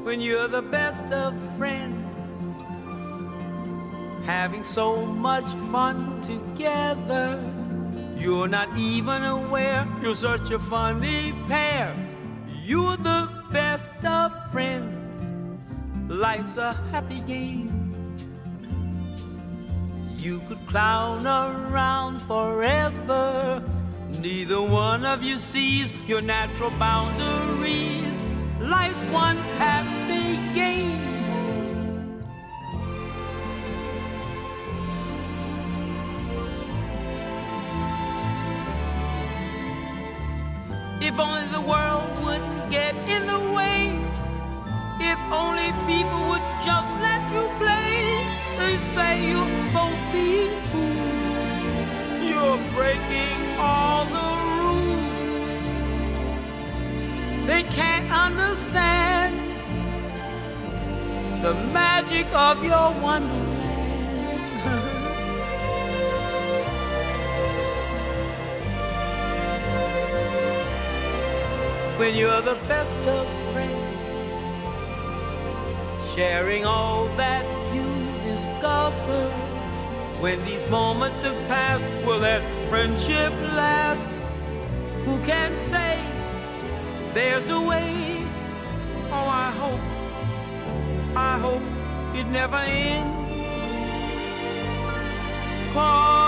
when you're the best of friends, having so much fun together. You're not even aware you're such a funny pair. You're the best of friends. Life's a happy game. You could clown around forever. Neither one of you sees your natural boundaries. Life's one happy game. If only the world wouldn't get in the way. If only people would just let you play. They say you're both being fools. You're breaking all the rules. They can't understand the magic of your wonderland. When you're the best of friends, sharing all that you discover. When these moments have passed, will that friendship last? Who can say there's a way? Oh, I hope it never ends. 'Cause